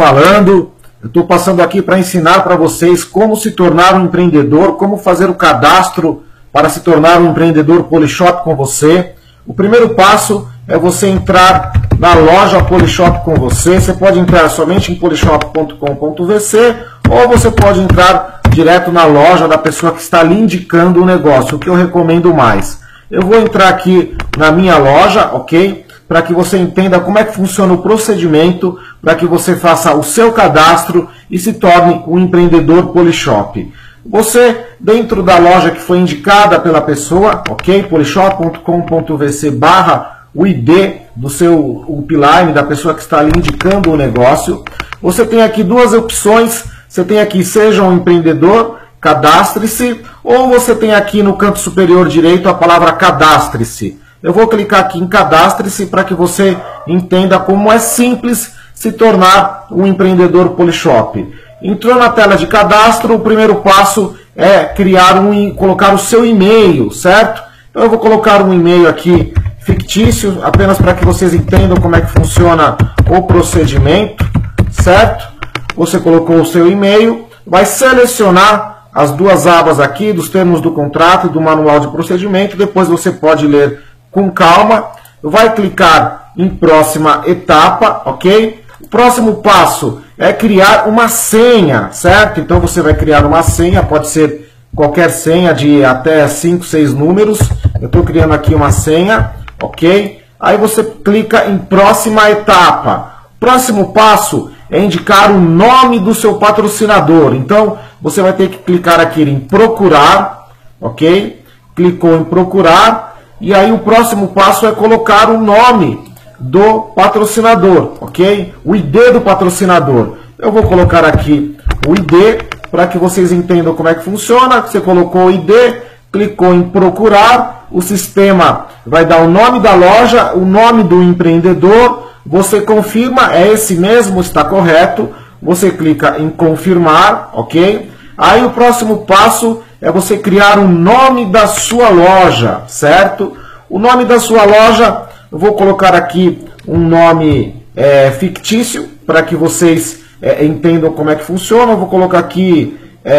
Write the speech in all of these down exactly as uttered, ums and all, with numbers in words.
falando. Eu estou passando aqui para ensinar para vocês como se tornar um empreendedor, como fazer o cadastro para se tornar um empreendedor Polishop com você. O primeiro passo é você entrar na loja Polishop com você. Você pode entrar somente em polishop ponto com ponto v c ou você pode entrar direto na loja da pessoa que está lhe indicando o negócio, o que eu recomendo mais. Eu vou entrar aqui na minha loja, ok? Para que você entenda como é que funciona o procedimento, para que você faça o seu cadastro e se torne um empreendedor Polishop. Você, dentro da loja que foi indicada pela pessoa, ok? polishop ponto com ponto v c barra o I D do seu upline, da pessoa que está lhe indicando o negócio. Você tem aqui duas opções. Você tem aqui, seja um empreendedor, cadastre-se, ou você tem aqui no canto superior direito a palavra cadastre-se. Eu vou clicar aqui em cadastre-se para que você entenda como é simples se tornar um empreendedor Polishop. Entrou na tela de cadastro, o primeiro passo é criar um, colocar o seu e-mail, certo? Então eu vou colocar um e-mail aqui fictício, apenas para que vocês entendam como é que funciona o procedimento, certo? Você colocou o seu e-mail, vai selecionar as duas abas aqui dos termos do contrato e do manual de procedimento, depois você pode ler com calma, vai clicar em próxima etapa, ok? O próximo passo é criar uma senha, certo? Então você vai criar uma senha, pode ser qualquer senha de até cinco, seis números. Eu estou criando aqui uma senha, ok? Aí você clica em próxima etapa. Próximo passo é indicar o nome do seu patrocinador. Então você vai ter que clicar aqui em procurar, ok? Clicou em procurar. E aí o próximo passo é colocar o nome do patrocinador, ok? O I D do patrocinador. Eu vou colocar aqui o I D para que vocês entendam como é que funciona. Você colocou o I D, clicou em procurar, o sistema vai dar o nome da loja, o nome do empreendedor, você confirma, é esse mesmo, está correto. Você clica em confirmar, ok? Aí o próximo passo é você criar o nome da sua loja, certo? O nome da sua loja, eu vou colocar aqui um nome é, fictício, para que vocês é, entendam como é que funciona. Eu vou colocar aqui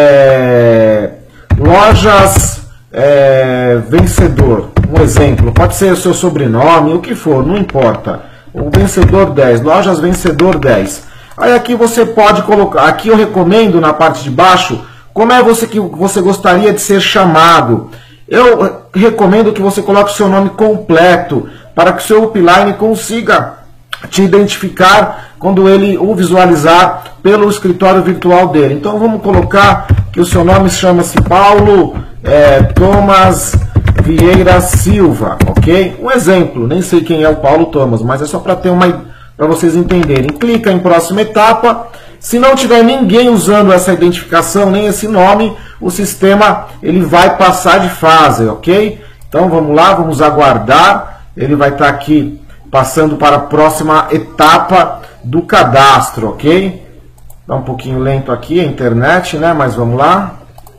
é, Lojas é, Vencedor, um exemplo. Pode ser o seu sobrenome, o que for, não importa. O Vencedor dez, Lojas Vencedor dez. Aí aqui você pode colocar, aqui eu recomendo na parte de baixo, como é você que você gostaria de ser chamado. Eu recomendo que você coloque o seu nome completo, para que o seu upline consiga te identificar quando ele o visualizar pelo escritório virtual dele. Então vamos colocar que o seu nome chama-se Paulo é, Thomas Vieira Silva, ok? Um exemplo, nem sei quem é o Paulo Thomas, mas é só para ter uma, para vocês entenderem. Clica em próxima etapa. Se não tiver ninguém usando essa identificação, nem esse nome, o sistema ele vai passar de fase, ok? Então vamos lá, vamos aguardar. Ele vai estar aqui passando para a próxima etapa do cadastro, ok? Está um pouquinho lento aqui a internet, né? Mas vamos lá.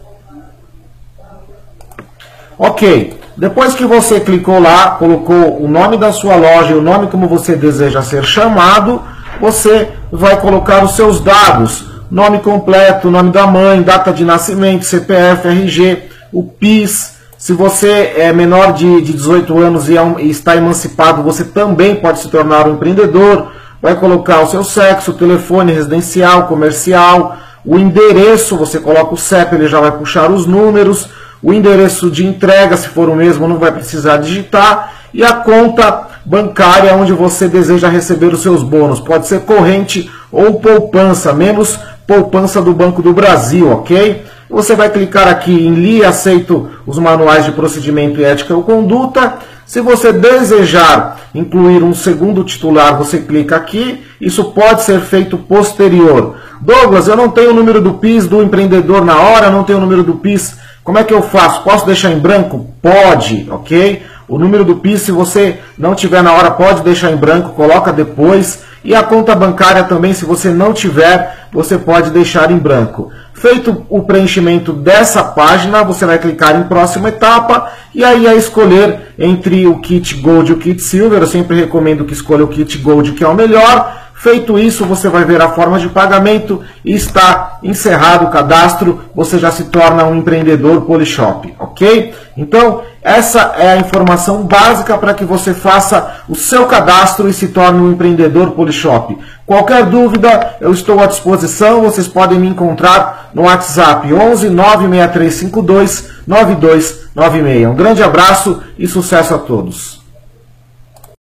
Ok. Depois que você clicou lá, colocou o nome da sua loja e o nome como você deseja ser chamado, você vai colocar os seus dados, nome completo, nome da mãe, data de nascimento, C P F, R G, o P I S. Se você é menor de dezoito anos e está emancipado, você também pode se tornar um empreendedor. Vai colocar o seu sexo, telefone residencial, comercial, o endereço, você coloca o C E P, ele já vai puxar os números, o endereço de entrega, se for o mesmo, não vai precisar digitar, e a conta bancária onde você deseja receber os seus bônus. Pode ser corrente ou poupança, menos poupança do Banco do Brasil, ok? Você vai clicar aqui em Li, aceito os manuais de procedimento e ética ou conduta. Se você desejar incluir um segundo titular, você clica aqui. Isso pode ser feito posterior. Douglas, eu não tenho o número do P I S do empreendedor na hora, não tenho o número do P I S. Como é que eu faço? Posso deixar em branco? Pode, ok? O número do P I S, se você não tiver na hora, pode deixar em branco, coloca depois. E a conta bancária também, se você não tiver, você pode deixar em branco. Feito o preenchimento dessa página, você vai clicar em próxima etapa e aí é escolher entre o kit Gold e o kit Silver. Eu sempre recomendo que escolha o kit Gold, que é o melhor. Feito isso, você vai ver a forma de pagamento e está encerrado o cadastro, você já se torna um empreendedor Polishop, ok? Então, essa é a informação básica para que você faça o seu cadastro e se torne um empreendedor Polishop. Qualquer dúvida, eu estou à disposição, vocês podem me encontrar no WhatsApp onze nove seis três cinco dois nove dois nove seis. Um grande abraço e sucesso a todos!